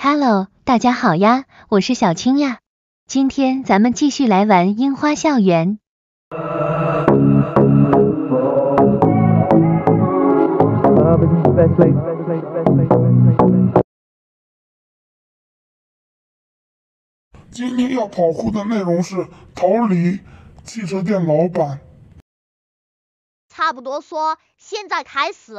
Hello， 大家好呀，我是小青呀。今天咱们继续来玩樱花校园。 今天要跑酷的内容是逃离汽车店老板。 差不多说，现在开始。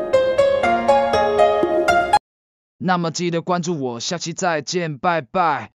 那么记得关注我，下期再见，拜拜。